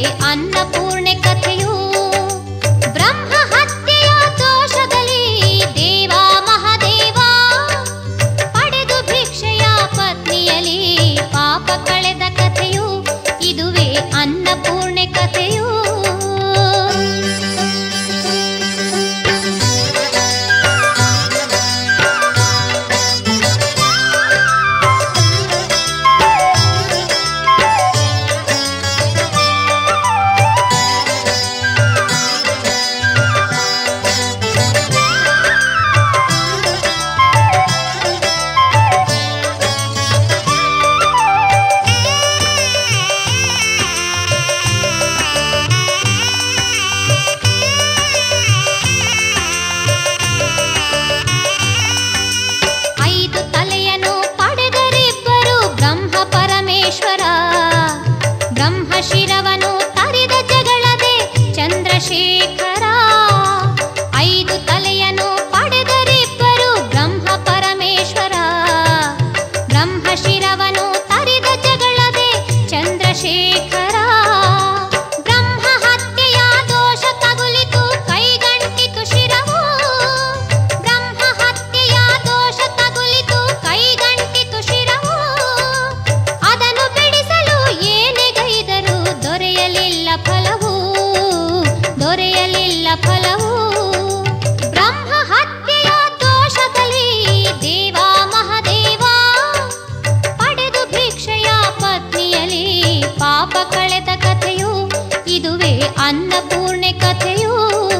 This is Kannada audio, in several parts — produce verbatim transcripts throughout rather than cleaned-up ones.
ಅನ್ನಪೂರ್ಣೆ ಕಥೆಯು. ಬ್ರಹ್ಮ ಹತ್ಯೆಯ ದೋಷದಲ್ಲಿ ದೇವ ಮಹಾದೇವ ಪಡೆದು ಭಿಕ್ಷೆಯ ಪತ್ನಿಯಲಿ ಪಾಪ ಕಳೆದ ಕಥೆಯು. ಇದುವೇ ಅನ್ನಪೂರ್ಣೆ ಕಥೆಯು. ಶಿರವನು ತರಿದ ಜಗಳದೆ ಚಂದ್ರಶೇಖರ. ಐದು ತಲೆಯನ್ನು ಪಡೆದರಿಬ್ಬರು ಬ್ರಹ್ಮ ಪರಮೇಶ್ವರ. ಬ್ರಹ್ಮ ಶಿರವನು ತರಿದ ಜಗಳದೆ ಚಂದ್ರಶೇಖರ. ಬ್ರಹ್ಮ ಹತ್ಯೆಯ ದೋಷ ತಗುಲಿತು ಕೈಗಂಟಿತು ಶಿರವು. ಬ್ರಹ್ಮ ಹತ್ಯೆಯ ದೋಷ ತಗುಲಿತು ಕೈಗಂಟಿತು ಶಿರವು. ಅದನ್ನು ಬಿಡಿಸಲು ಏನೇ ಗೈದರು ದೊರೆಯಲಿಲ್ಲ ಫಲವು, ದೊರೆಯಲಿಲ್ಲ ಫಲವು. ಬ್ರಹ್ಮ ಹತ್ಯೆಯ ದೋಷದಲ್ಲಿ ದೇವ ಮಹಾದೇವ ಪಡೆದು ಭಿಕ್ಷೆಯ ಪತ್ನಿಯಲಿ ಪಾಪ ಕಳೆದ ಕಥೆಯು. ಇದುವೇ ಅನ್ನಪೂರ್ಣೆ ಕಥೆಯು.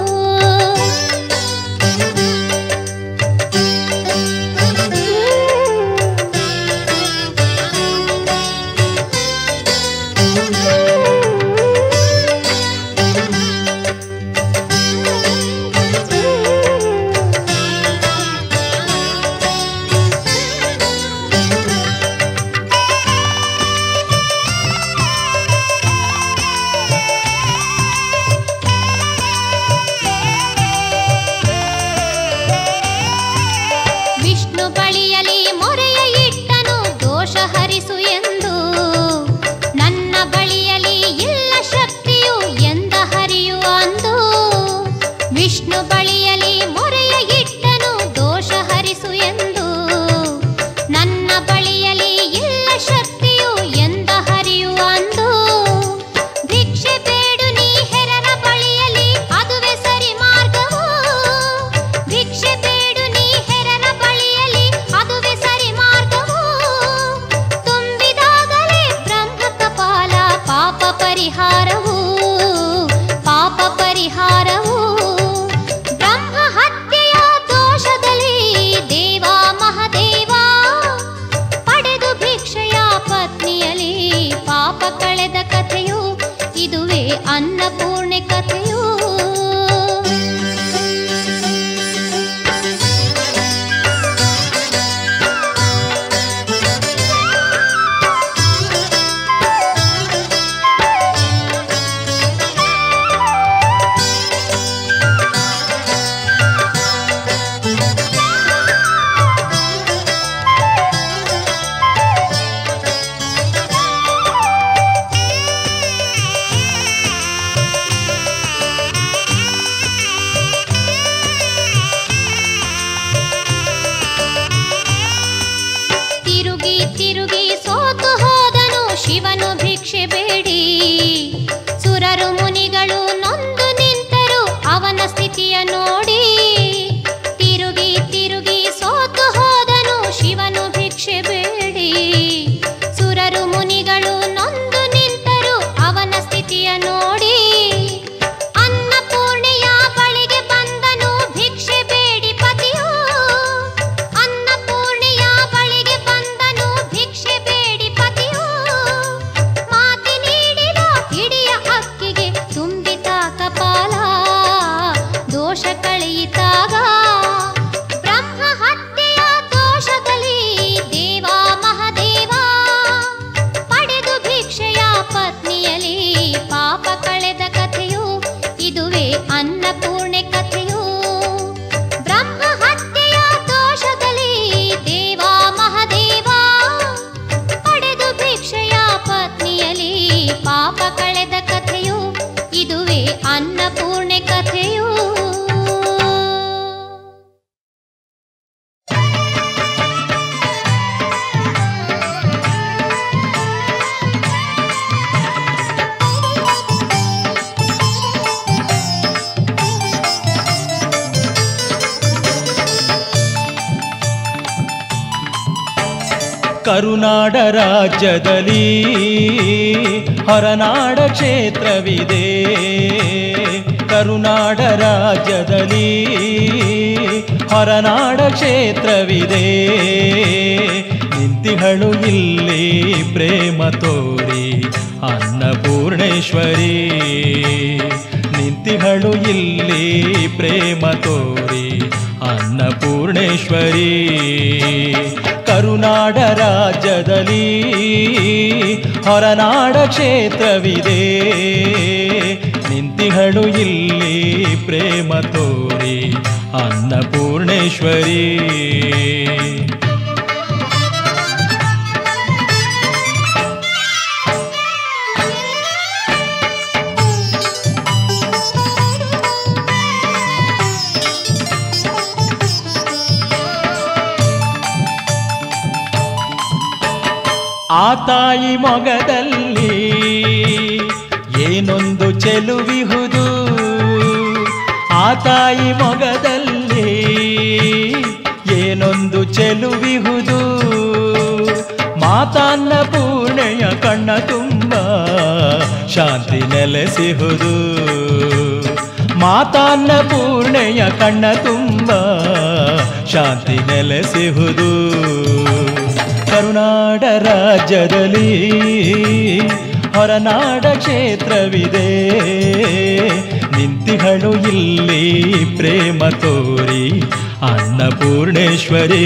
ವಿಷ್ಣು ಬಳಿಯಲಿ ಮೊರೆಯ ಇಟ್ಟನು ದೋಷ ಹರಿಸು ಎಂದು. ನನ್ನ ಬಳಿಯಲಿ ಇಲ್ಲ ಶಕ್ತಿಯು ಎಂದ ಹರಿಯು ಅಂದು. ವಿಷ್ಣು ಬಳಿಯಲಿ ಮೊರೆಯ ಇಟ್ಟನು ದೋಷ ಹರಿಸು ಎಂದು. ನನ್ನ ಬಳಿಯಲಿ ಇಲ್ಲ ಶಕ್ತಿಯು ಎಂದ ಹರಿಯು ಅಂದು. ಭಿಕ್ಷೆ ಬೇಡು ನೀ ಹೆರರ ಬಳಿಯಲಿ ಅದುವೇ ಸರಿ ಮಾರ್ಗವು. ಭಿಕ್ಷೆ ಬೇಡು ನೀ ಹೆರರ ಬಳಿಯಲಿ ಅದುವೇ ಸರಿ ಮಾರ್ಗವು. ತುಂಬಿದಾಗಲೇ ಬ್ರಹ್ಮ ಕಪಾಲ ಪಾಪ ಪರಿಹಾರವು, ಪಾಪ ಪರಿಹಾರವು. ಬ್ರಹ್ಮ ಹತ್ಯೆಯ ದೋಷದಲ್ಲಿ ದೇವ ಮಹಾದೇವ ಪಡೆದು ಭಿಕ್ಷೆಯ ಪತ್ನಿಯಲಿ ಪಾಪ ಕಳೆದ ಕಥೆಯು. ಇದುವೇ ಅನ್ನಪೂರ್ಣೆ ಕಥೆಯು. ಕರುನಾಡ ರಾಜ್ಯದಲ್ಲಿ ಹೊರನಾಡ ಕ್ಷೇತ್ರವಿದೆ. ಕರುನಾಡ ರಾಜ್ಯದಲ್ಲಿ ಹೊರನಾಡ ಕ್ಷೇತ್ರವಿದೆ. ನಿಂತಿಹಳು ಇಲ್ಲಿ ಪ್ರೇಮ ತೋರಿ ಅನ್ನಪೂರ್ಣೇಶ್ವರಿ. ನಿಂತಿಹಳು ಇಲ್ಲಿ ಪ್ರೇಮ ತೋರಿ ಅನ್ನಪೂರ್ಣೇಶ್ವರಿ. ಕರುನಾಡ ರಾಜ್ಯದಲ್ಲಿ ಹೊರನಾಡ ಕ್ಷೇತ್ರವಿದೆ. ನಿಂತಿಹಳು ಇಲ್ಲಿ ಪ್ರೇಮ ತೋರಿ ಅನ್ನಪೂರ್ಣೇಶ್ವರಿ. ಆ ತಾಯಿ ಮೊಗದಲ್ಲಿ ಏನೊಂದು ಚೆಲುವಿಹುದು. ಆ ತಾಯಿ ಮೊಗದಲ್ಲಿ ಏನೊಂದು ಚೆಲುವಿಹುದು. ಮಾತಾನ್ನ ಪೂರ್ಣೆಯ ಕಣ್ಣ ತುಂಬ ಶಾಂತಿ ನೆಲೆಸಿಹುದು. ಮಾತಾನ್ನ ಪೂರ್ಣೆಯ ಕಣ್ಣ ತುಂಬ ಶಾಂತಿ ನೆಲೆಸಿಹುದು. ಕರುನಾಡ ರಾಜ್ಯದಲ್ಲಿ ಹೊರನಾಡ ಕ್ಷೇತ್ರವಿದೆ. ನಿಂತಿಹಳು ಇಲ್ಲಿ ಪ್ರೇಮ ತೋರಿ ಅನ್ನಪೂರ್ಣೇಶ್ವರಿ.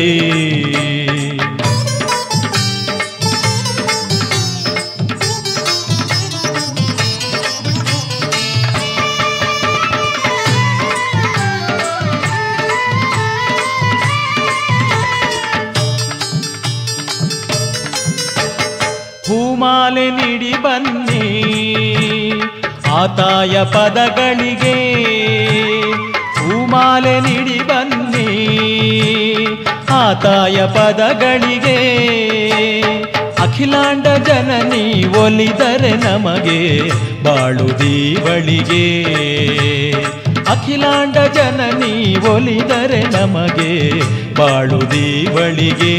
ಹೂಮಾಲೆ ನೀಡಿ ಬನ್ನಿ ಆತಾಯ ಪದಗಳಿಗೆ. ಹೂಮಾಲೆ ನೀಡಿ ಬನ್ನಿ ಆತಾಯ ಪದಗಳಿಗೆ. ಅಖಿಲಾಂಡ ಜನನಿ ಒಲಿದರೆ ನಮಗೆ ಬಾಳು ದೀವಳಿಗೆ. ಅಖಿಲಾಂಡ ಜನನಿ ಒಲಿದರೆ ನಮಗೆ ಬಾಳು ದೀವಳಿಗೆ.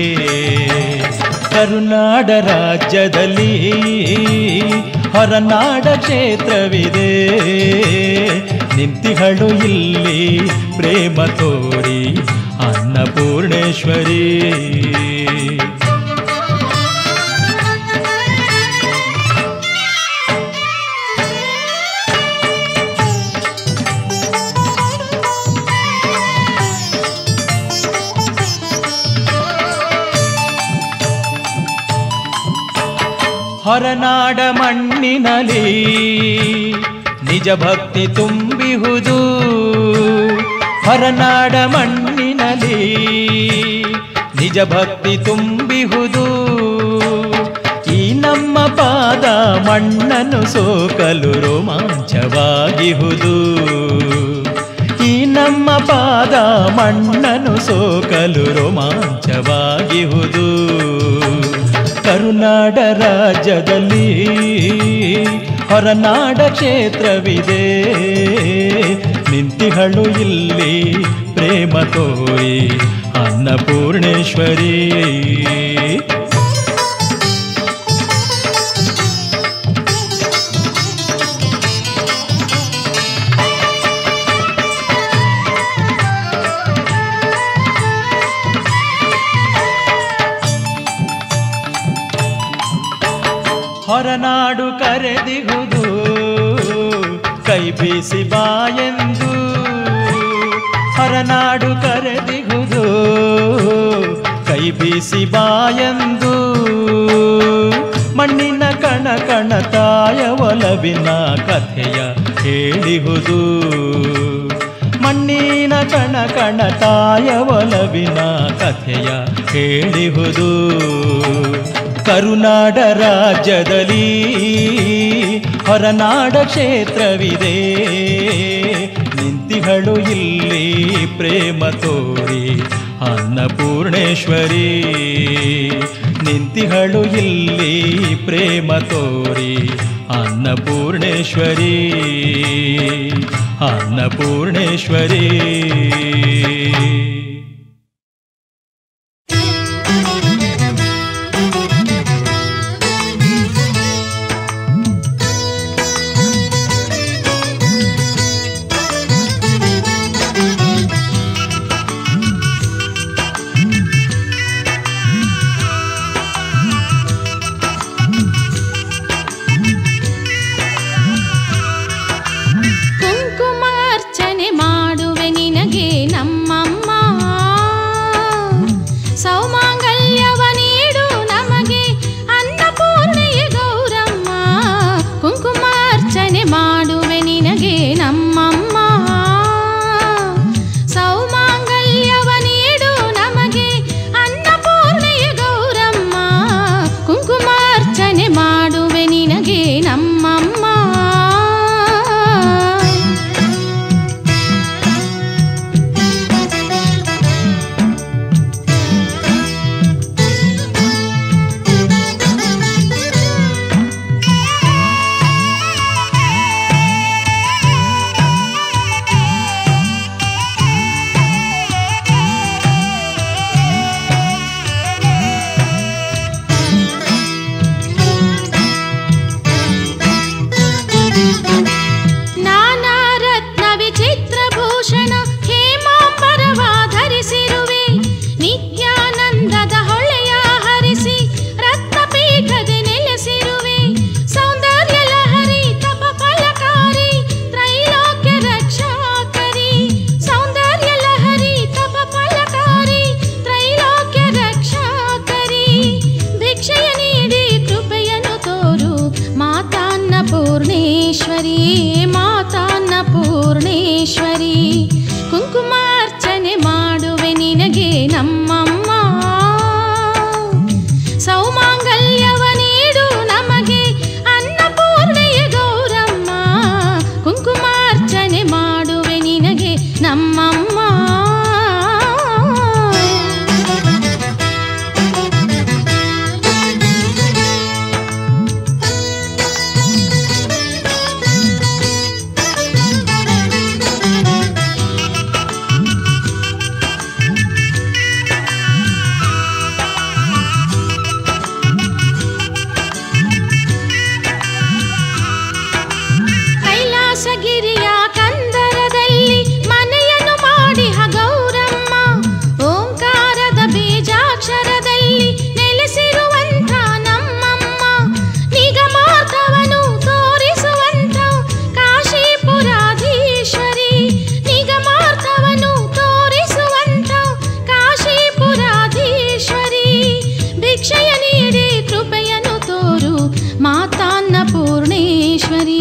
ಕರುನಾಡ ರಾಜ್ಯದಲ್ಲಿ ಹೊರನಾಡ ಕ್ಷೇತ್ರವಿದೆ. ನಿಂತಿಹಳು ಇಲ್ಲಿ ಪ್ರೇಮ ತೋರಿ ಅನ್ನಪೂರ್ಣೇಶ್ವರಿ. ಹೊರನಾಡ ಮಣ್ಣಿನಲ್ಲಿ ನಿಜ ಭಕ್ತಿ ತುಂಬಿಹುದು. ಹೊರನಾಡ ಮಣ್ಣಿನಲ್ಲಿ ನಿಜ ಭಕ್ತಿ ತುಂಬಿಹುದು. ಈ ನಮ್ಮ ಪಾದ ಮಣ್ಣನ್ನು ಸೋಕಲು ರೋಮಾಂಚವಾಗಿಹುದು. ಈ ನಮ್ಮ ಪಾದ ಮಣ್ಣನ್ನು ಸೋಕಲು ರೋಮಾಂಚವಾಗಿಹುದು. ಕರುನಾಡ ರಾಜ್ಯದಲ್ಲಿ ಹೊರನಾಡ ಕ್ಷೇತ್ರವಿದೆ. ನಿಂತಿಹಳು ಇಲ್ಲಿ ಪ್ರೇಮ ತೋರಿ ಅನ್ನಪೂರ್ಣೇಶ್ವರಿ. ಹೊರನಾಡು ಕರೆದಿಹುದು ಕೈ ಬೀಸಿ ಬಾಯೆಂದು. ಹೊರನಾಡು ಕರೆದಿಹುದು ಕೈ ಬೀಸಿ ಬಾಯೆಂದು. ಮಣ್ಣಿನ ಕಣ ಕಣ ತಾಯ ಒಲವಿನ ಕಥೆಯ ಹೇಳಿಹುದು. ಮಣ್ಣಿನ ಕಣ ಕಣ ತಾಯ ಒಲವಿನ ಕಥೆಯ ಹೇಳಿಹುದು. ಕರುನಾಡ ರಾಜ್ಯದಲ್ಲಿ ಹೊರನಾಡ ಕ್ಷೇತ್ರವಿದೆ. ನಿಂತಿಹಳು ಇಲ್ಲಿ ಪ್ರೇಮ ತೋರಿ ಅನ್ನಪೂರ್ಣೇಶ್ವರಿ. ನಿಂತಿಹಳು ಇಲ್ಲಿ ಪ್ರೇಮ ತೋರಿ ಅನ್ನಪೂರ್ಣೇಶ್ವರಿ. ಅನ್ನಪೂರ್ಣೇಶ್ವರಿ. ಪೂರ್ಣೇಶ್ವರಿ ಮಾತಾನ್ನಪೂರ್ಣೇಶ್ವರಿ ಕುಂಕುಮಾರ್ಚನೆ ಮಾಡುವೆ ನಿನಗೆ ನಮ್ಮಮ್ಮ ಸೌಮಾಂಗಲ್ಯವ ನೀಡು ನಮಗೆ ಅನ್ನಪೂರ್ಣೆಯ ಗೌರಮ್ಮ ಕುಂಕುಮಾರ್ಚನೆ ಮಾಡುವೆ ನಿನಗೆ ನಮ್ಮಮ್ಮ ಕೈಲಾಸಗಿರಿಯ ಕಂದರದಲ್ಲಿ ಮನೆಯನ್ನು ಮಾಡಿಹ ಗೌರಮ್ಮ ಓಂಕಾರದ ಬೀಜಾಕ್ಷರದಲ್ಲಿ ನೆಲೆಸಿರುವಂಥ ನಮ್ಮಮ್ಮ ನಿಗಮಾರ್ಥವನ್ನು ತೋರಿಸುವಂಥ ಕಾಶೀಪುರಾಧೀಶ್ವರಿ ನಿಗಮಾರ್ಥವನ್ನು ತೋರಿಸುವಂಥ ಕಾಶೀಪುರಾಧೀಶ್ವರಿ ಭಿಕ್ಷೆಯ ನೀಡಿ ಕೃಪೆಯನ್ನು ತೋರು ಮಾತಾನ್ನಪೂರ್ಣೇಶ್ವರಿ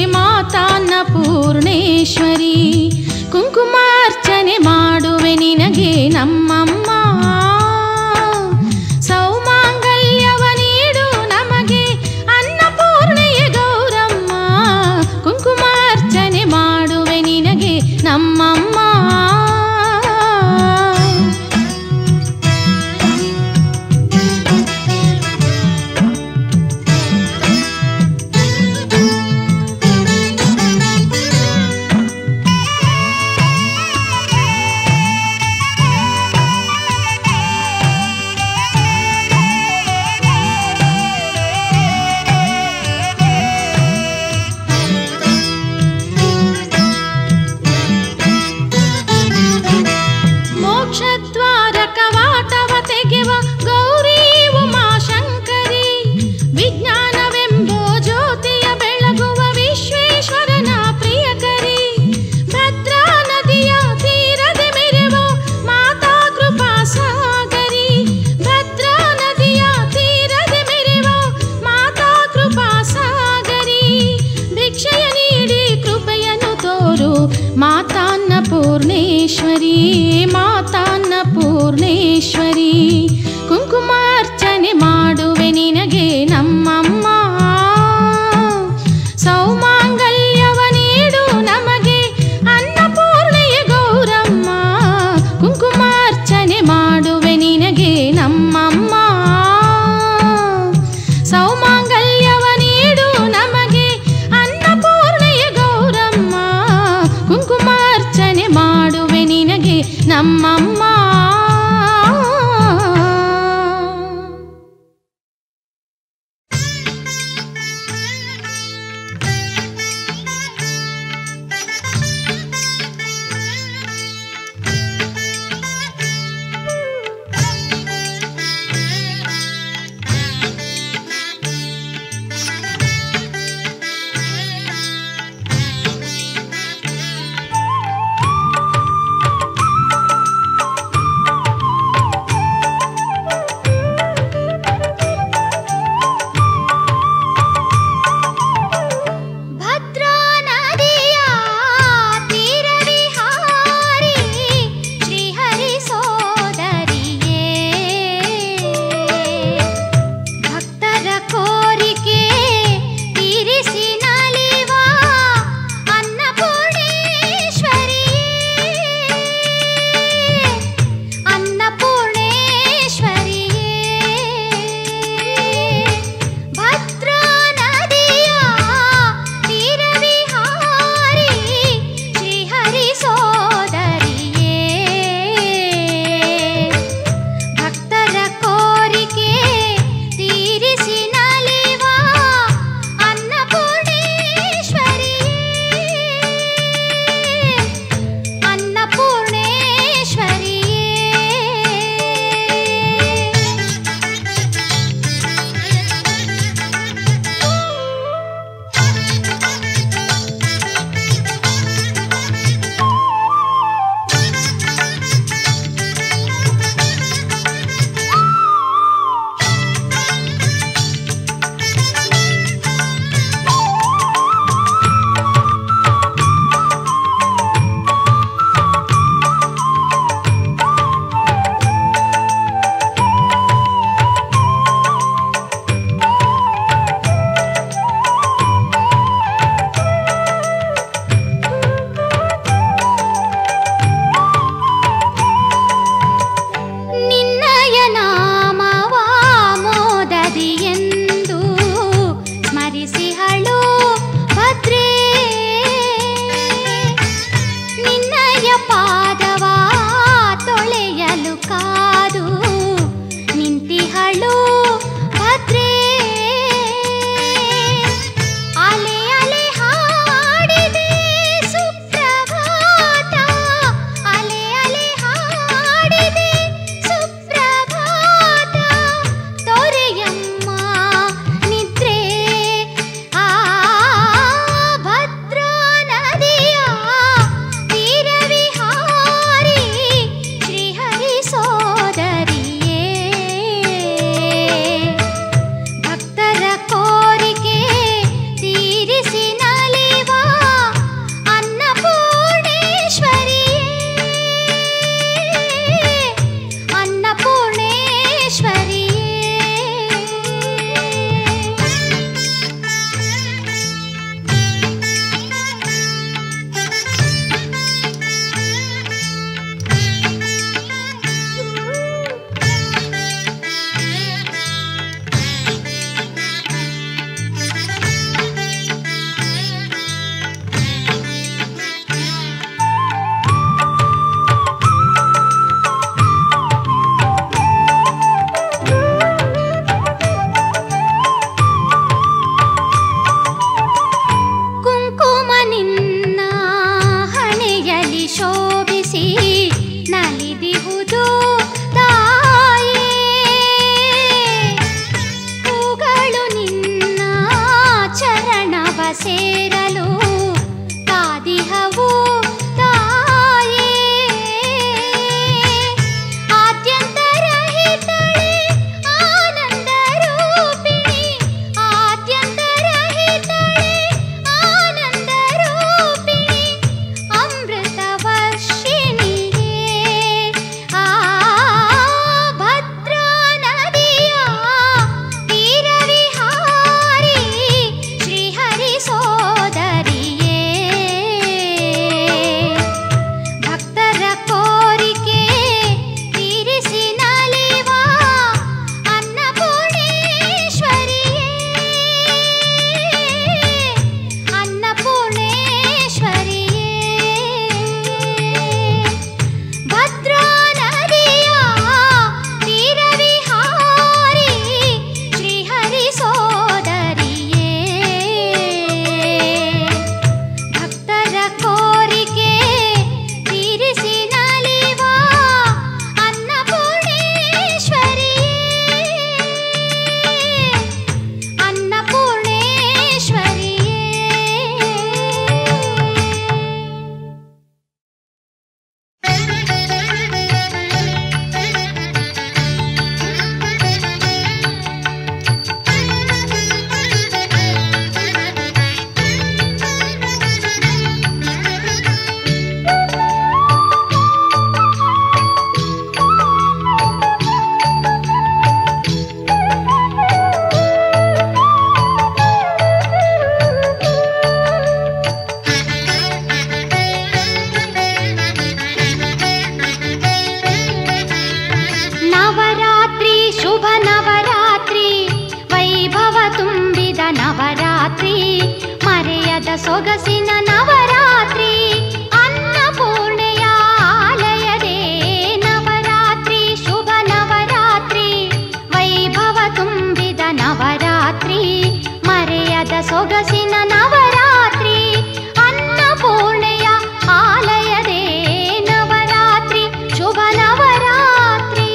ಮಾತಾನ್ನಪೂರ್ಣೇಶ್ವರಿ ಕುಂಕುಮಾರ್ಚನೆ ಮಾಡುವೆ ನಿನಗೆ ನಮ್ಮಮ್ಮ ಸೌಮಾಂಗಲ್ಯವ ನೀಡು ನಮಗೆ ಅನ್ನಪೂರ್ಣೆಯ ಗೌರಮ್ಮ ಕುಂಕುಮಾರ್ಚನೆ ಮಾಡುವೆ ನಿನಗೆ ನಮ್ಮಮ್ಮ ಮೋಕ್ಷದ್ವಾರ ಕವಾಟವ ತೆಗೆವ ಗೌರಿ ಉಮಾಶಂಕರಿ ವಿಜ್ಞಾನವೆಂಬೋ ಜ್ಯೋತಿಯ ಬೆಳಗುವ ವಿಶ್ವೇಶ್ವರನ ಪ್ರಿಯಕರಿ ಭದ್ರಾ ನದಿಯ ತೀರದೆ ಮೆರೆವ ಮಾತಾ ಕೃಪಾ ಸಾಗರಿ ಭದ್ರಾ ನದಿಯ ತೀರದೆ ಮೆರೆವ ಮಾತಾ ಕೃಪಾ ಸಾಗರಿ ಭಿಕ್ಷೆಯ ನೀಡಿ ಕೃಪೆಯನ್ನು ತೋರು ಮಾತಾನ್ನಪೂರ್ಣೇಶ್ವರಿ ಮಾತಾನ್ನಪೂರ್ಣೇಶ್ವರಿ ಕುಂಕುಮಾರ್ಚನೆ ಮಾಡುವೆ ನಿನಗೆ ನಮ್ಮಮ್ಮ ಸೌಮಾಂಗಲ್ಯವ ನೀಡು ನಮಗೆ ಅನ್ನಪೂರ್ಣೆಯ ಗೌರಮ್ಮ ಕುಂಕುಮಾರ್ಚನೆ ಮಾಡುವೆ ನಿನಗೆ ನಮ್ಮಮ್ಮ ಸೌಮಾಂಗಲ್ಯವ ನೀಡು ನಮಗೆ ಅನ್ನಪೂರ್ಣೆಯ ಗೌರಮ್ಮ ಕುಂಕುಮಾರ್ಚನೆ ಮಾಡುವೆ ನಿನಗೆ ನಮ್ಮಮ್ಮ ಸೊಗಸಿನ ನವರಾತ್ರಿ ಅನ್ನಪೂರ್ಣೆಯ ಆಲಯದೇ ನವರಾತ್ರಿ ಶುಭ ನವರಾತ್ರಿ ವೈಭವ ತುಂಬಿದ ನವರಾತ್ರಿ ಮರೆಯದ ಸೊಗಸಿನ ನವರಾತ್ರಿ ಅನ್ನಪೂರ್ಣೆಯ ಆಲಯದೇ ನವರಾತ್ರಿ ಶುಭ ನವರಾತ್ರಿ.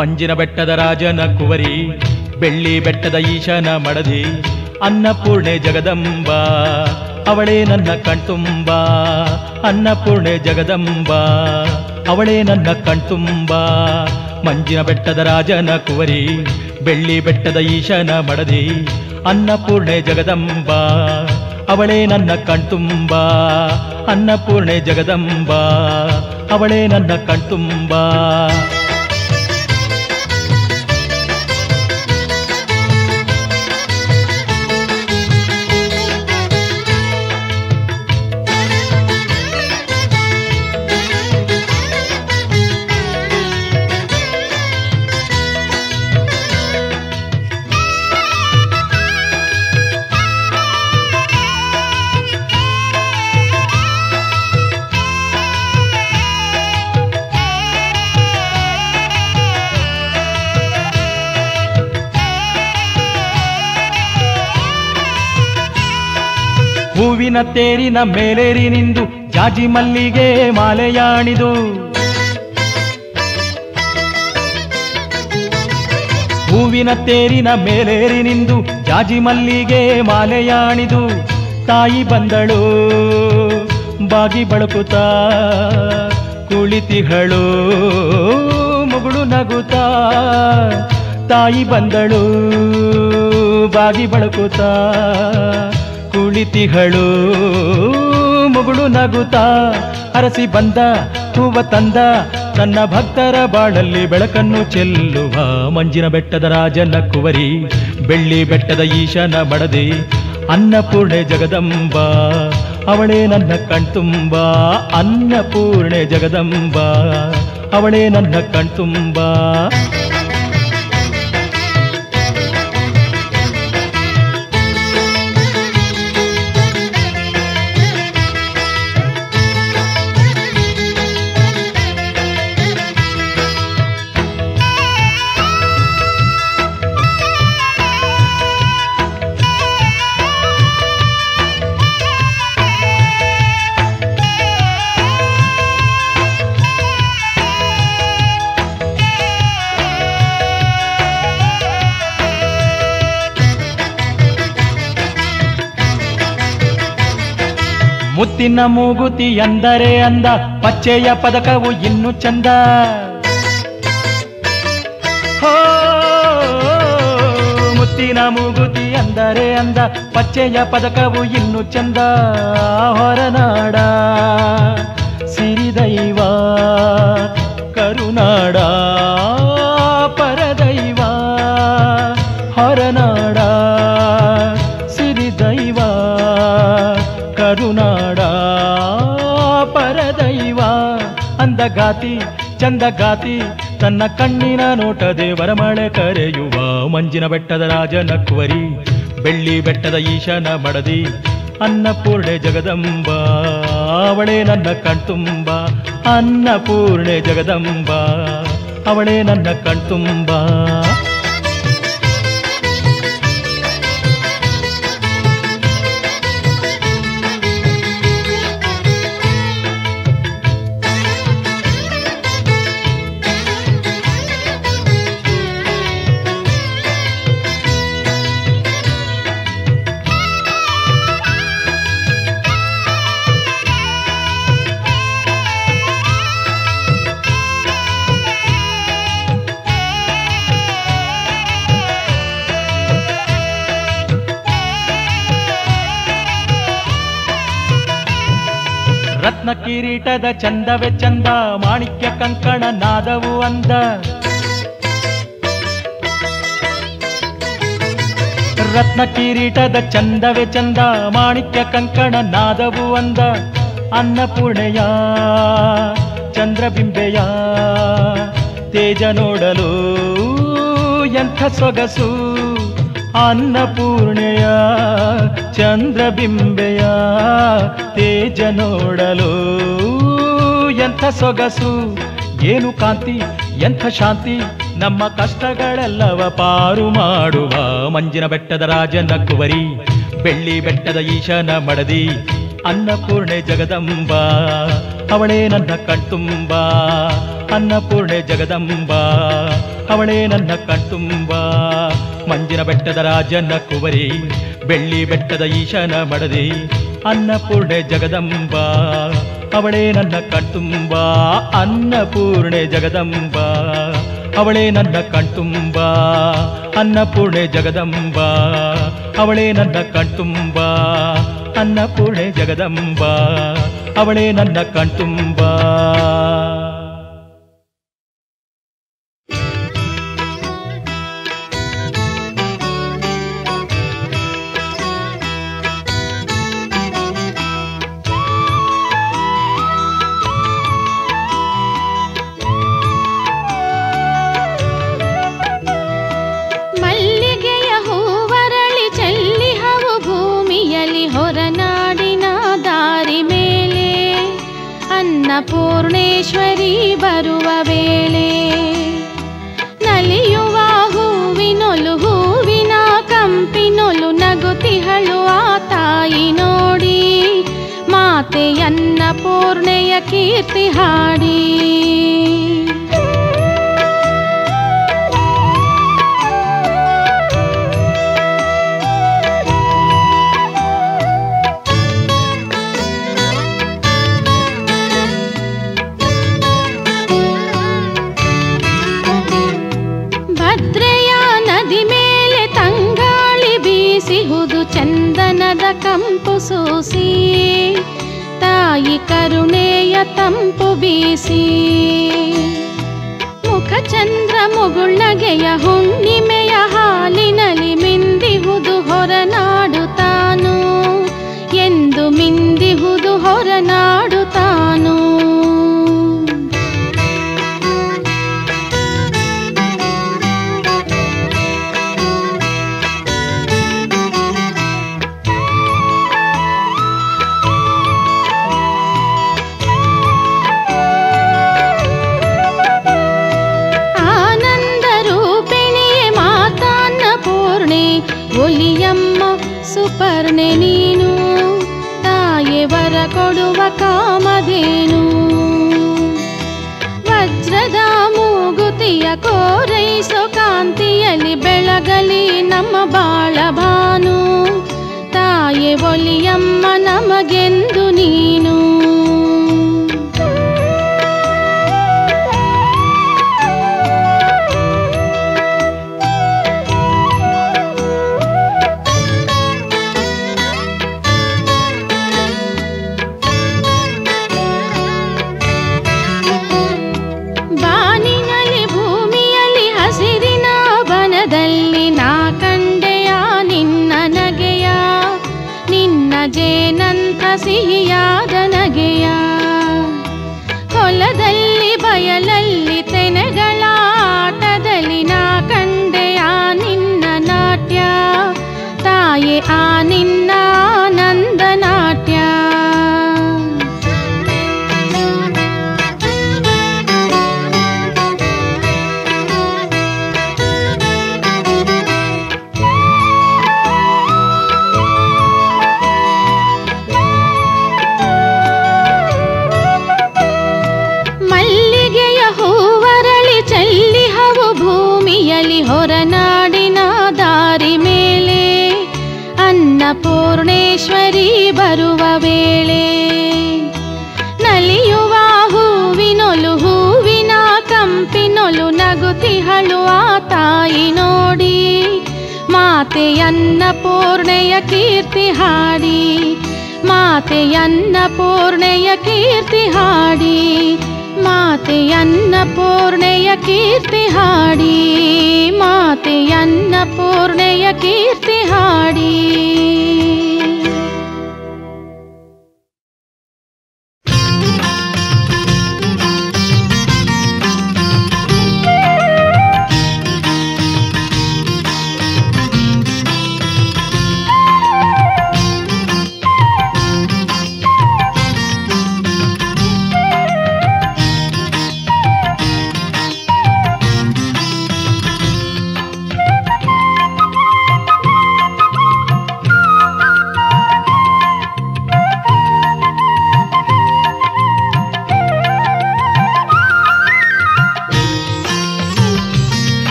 ಮಂಜಿನ ಬೆಟ್ಟದ ರಾಜನ ಕುವರಿ ಬೆಳ್ಳಿ ಬೆಟ್ಟದ ಈಶನ ಮಡದಿ ಅನ್ನಪೂರ್ಣೆ ಜಗದಂಬ ಅವಳೇ ನನ್ನ ಕಣ್ತುಂಬ ಅನ್ನಪೂರ್ಣೆ ಜಗದಂಬ ಅವಳೇ ನನ್ನ ಕಣ್ತುಂಬ ಮಂಜಿನ ಬೆಟ್ಟದ ರಾಜನ ಕುವರಿ ಬೆಳ್ಳಿ ಬೆಟ್ಟದ ಈಶನ ಮಡದಿ ಅನ್ನಪೂರ್ಣೆ ಜಗದಂಬ ಅವಳೇ ನನ್ನ ಕಣ್ತುಂಬ ಅನ್ನಪೂರ್ಣೆ ಜಗದಂಬ ಅವಳೇ ನನ್ನ ಕಣ್ತುಂಬ ಹೂವಿನ ತೇರಿನ ಮೇಲೇರಿ ನಿಂದು ಜಾಜಿ ಮಲ್ಲಿಗೆ ಮಾಲೆಯಾಣಿದು ಹೂವಿನ ತೇರಿನ ಮೇಲೇರಿ ನಿಂದು ಜಾಜಿ ಮಲ್ಲಿಗೆ ಮಾಲೆಯಾಣಿದು ತಾಯಿ ಬಂದಳು ಬಾಗಿ ಬಳಕುತ್ತಾ ಕುಳಿತಿಹಳು ಮುಗುಳು ನಗುತ್ತಾ ತಾಯಿ ಬಂದಳು ಬಾಗಿ ಬಳಕುತ್ತಾ ಕುಳಿತಿಹಳು ಮುಗುಳು ನಗುತ್ತಾ ಅರಸಿ ಬಂದ ಹೂವ ತಂದ ತನ್ನ ಭಕ್ತರ ಬಾಳಲ್ಲಿ ಬೆಳಕನ್ನು ಚೆಲ್ಲುವ ಮಂಜಿನ ಬೆಟ್ಟದ ರಾಜನ ಕುವರಿ ಬೆಳ್ಳಿ ಬೆಟ್ಟದ ಈಶನ ಮಡದಿ ಅನ್ನಪೂರ್ಣೆ ಜಗದಂಬ ಅವಳೇ ನನ್ನ ಕಣ್ತುಂಬ ಅನ್ನಪೂರ್ಣೆ ಜಗದಂಬ ಅವಳೇ ನನ್ನ ಕಣ್ತುಂಬ ಮುತ್ತಿನ ಮೂಗುತಿ ಎಂದರೆ ಅಂದ ಪಚ್ಚೆಯ ಪದಕವು ಇನ್ನು ಚಂದ ಹೋ ಮುತ್ತಿನ ಮೂಗುತಿ ಎಂದರೆ ಅಂದ ಪಚ್ಚೆಯ ಪದಕವು ಇನ್ನು ಚಂದ ಹೊರನಾಡ ಸಿರಿದೈವ ಕರುನಾಡ ಪರದೈವ ಹೊರನಾಡ ಸಿರಿದೈವ ಕರುನಾಡ ಪರದೈವ ಅಂದಗಾತಿ ಚಂದಗಾತಿ ತನ್ನ ಕಣ್ಣಿನ ನೋಟದೆ ವರಮಳೆ ಕರೆಯುವ ಮಂಜಿನ ಬೆಟ್ಟದ ರಾಜನ ಕುವರಿ ಬೆಳ್ಳಿ ಬೆಟ್ಟದ ಈಶನ ಮಡದಿ ಅನ್ನಪೂರ್ಣೆ ಜಗದಂಬ ಅವಳೇ ನನ್ನ ಕಣ್ತುಂಬ ಅನ್ನಪೂರ್ಣೆ ಜಗದಂಬ ಅವಳೇ ನನ್ನ ಕಣ್ತುಂಬ ರತ್ನ ಕಿರೀಟದ ಚಂದವೇ ಚಂದ ಮಾಣಿಕ್ಯ ಕಂಕಣ ನಾದವು ಅಂದ ರತ್ನ ಕಿರೀಟದ ಚಂದವೇ ಚಂದ ಮಾಣಿಕ್ಯ ಕಂಕಣ ನಾದವು ಅಂದ ಅನ್ನಪೂರ್ಣೆಯ ಚಂದ್ರಬಿಂಬೆಯ ತೇಜ ನೋಡಲು ಎಂಥ ಸೊಗಸು ಅನ್ನಪೂರ್ಣೆಯ ಚಂದ್ರಬಿಂಬೆಯ ತೇಜ ನೋಡಲು ಎಂಥ ಸೊಗಸು ಏನು ಕಾಂತಿ ಎಂಥ ಶಾಂತಿ ನಮ್ಮ ಕಷ್ಟಗಳೆಲ್ಲವ ಪಾರು ಮಾಡುವ ಮಂಜಿನ ಬೆಟ್ಟದ ರಾಜನ ಕುವರಿ ಬೆಳ್ಳಿ ಬೆಟ್ಟದ ಈಶನ ಮಡದಿ ಅನ್ನಪೂರ್ಣೆ ಜಗದಂಬ ಅವಳೇ ನನ್ನ ಕಣ್ತುಂಬ ಅನ್ನಪೂರ್ಣೆ ಜಗದಂಬ ಅವಳೇ ನನ್ನ ಕಣ್ತುಂಬ. ಮಂಜಿನ ಬೆಟ್ಟದ ರಾಜನ ಕುವರಿ, ಬೆಳ್ಳಿ ಬೆಟ್ಟದ ಈಶನ ಮಡದಿ, ಅನ್ನಪೂರ್ಣೆ ಜಗದಂಬ. ಅವಳೇ ನನ್ನ ಕಣ್ತುಂಬ, ಅನ್ನಪೂರ್ಣೆ ಜಗದಂಬ. ಅವಳೇ ನನ್ನ ಕಣ್ತುಂಬ, ಅನ್ನಪೂರ್ಣೆ ಜಗದಂಬ. ಅವಳೇ ನನ್ನ ಕಣ್ತುಂಬ, ಅನ್ನಪೂರ್ಣೆ ಜಗದಂಬ. ಅವಳೇ ನನ್ನ ಕಣ್ತುಂಬ. ಅನ್ನಪೂರ್ಣೇಶ್ವರಿ ಬರುವ ವೇಳೆ ನಲಿಯುವ ಹೂವಿನೊಲು ಹೂವಿನ ಕಂಪಿನೊಲು ನಗುತಿಹಳು ಆ ತಾಯಿ ನೋಡಿ ಮಾತೆ ಅನ್ನಪೂರ್ಣೆಯ ಕೀರ್ತಿ ಹಾಡಿ. ಚಂದನದ ಕಂಪು ಸೂಸಿ ತಾಯಿ ಕರುಣೆಯ ತಂಪು ಬೀಸಿ ಮುಖಚಂದ್ರ ಮುಗುಳ್ನಗೆಯ ಹುಣ್ಣಿಮೆಯ ಹಾಲಿನಲ್ಲಿ ಮಿಂದಿಹುದು ಹೊರನಾಡು ತಾನು ಎಂದು ಮಿಂದಿಹುದು ಹೊರನಾಡು ತಾನು. ಒಲಿಯಮ್ಮ ಸುಪರ್ಣೆ ನೀನು ತಾಯೆ ವರ ಕೊಡುವ ಕಾಮಧೇನು. ವಜ್ರದ ಮೂಗುತಿಯ ಕೋರೈಸೋ ಕಾಂತಿಯಲ್ಲಿ ಬೆಳಗಲಿ ನಮ್ಮ ಬಾಳ ಭಾನು ತಾಯೆ ಒಲಿಯಮ್ಮ ನಮಗೆಂದು ನೀನು. ಜೇನಂಥ ಸಿಹಿಯಾದ ನಗೆಯ ಹೊಲದಲ್ಲಿ ಬಯಲಲ್ಲಿ ತೆನೆಗಳ ಆಟದಲ್ಲಿ ನಾ ಕಂಡೆಯ ನಿನ್ನ ನಾಟ್ಯ ತಾಯೆ ಆ ನಿನ್ನ ಆನಂದ ನಾಟ್ಯ. ಹೊರನಾಡಿನ ದಾರಿ ಮೇಲೆ ಅನ್ನಪೂರ್ಣೇಶ್ವರಿ ಬರುವ ವೇಳೆ ನಲಿಯುವ ಹೂವಿನೊಲು ಹೂವಿನ ಕಂಪಿನೊಲು ನಗುತಿಹಳು ಆ ತಾಯಿ ನೋಡಿ ಮಾತೆ ಅನ್ನಪೂರ್ಣೆಯ ಕೀರ್ತಿ ಹಾಡಿ ಮಾತೆ ಅನ್ನಪೂರ್ಣೆಯ ಕೀರ್ತಿ ಹಾಡಿ ಮಾತೆ ಅನ್ನಪೂರ್ಣೆಯ ಕೀರ್ತಿ ಹಾಡಿ ಮಾತೆ ಅನ್ನಪೂರ್ಣೆಯ ಕೀರ್ತಿ ಹಾಡಿ.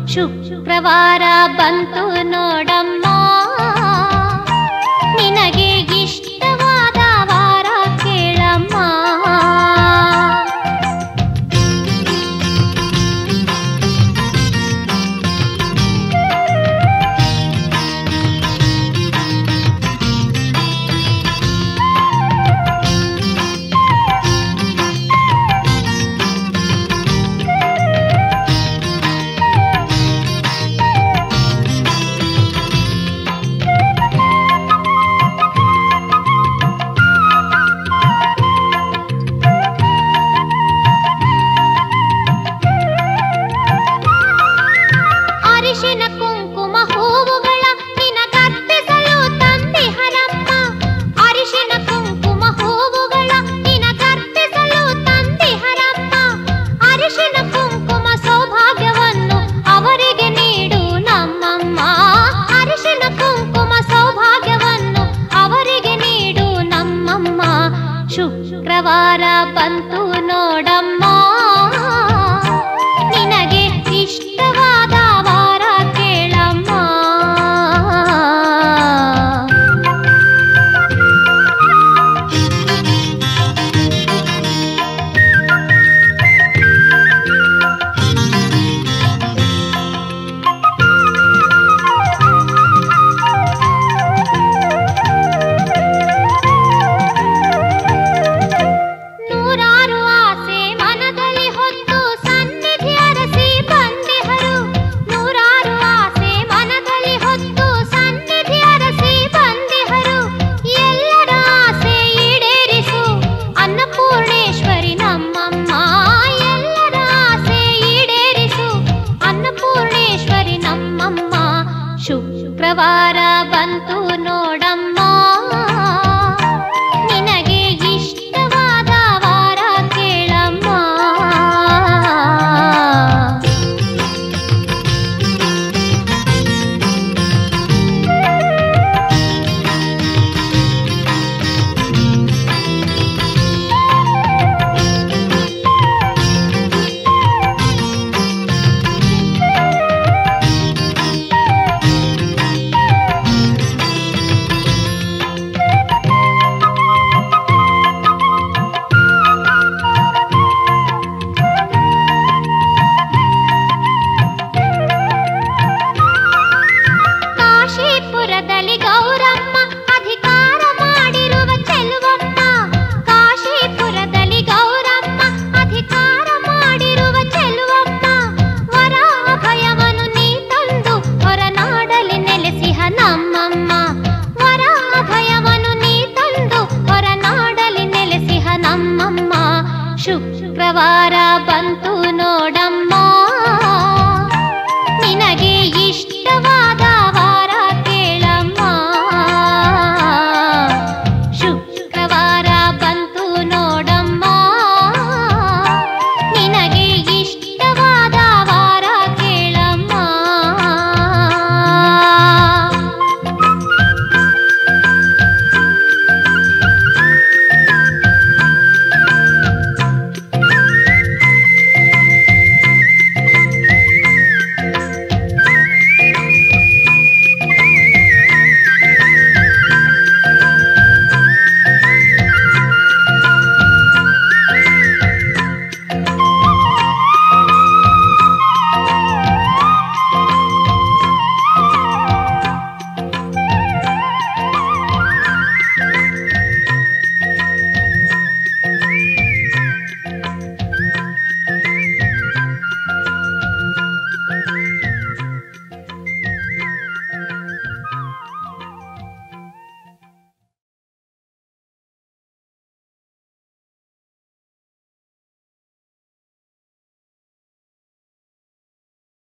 ಶುಕ್ರವಾರ ಬಂತು ನೋಡಮ್ಮ, ನಿನಗೆ ಇಷ್ಟವಾದ ವಾರ ಕೇಳಮ್ಮ. ಶುಕ್ರವಾರ ಬಂತು ನೋಡಮ್ಮ, ನಿನಗೆ ಇಷ್ಟವಾದ ವಾರ ಕೇಳಮ್ಮ. ಶುಕ್ರವಾರ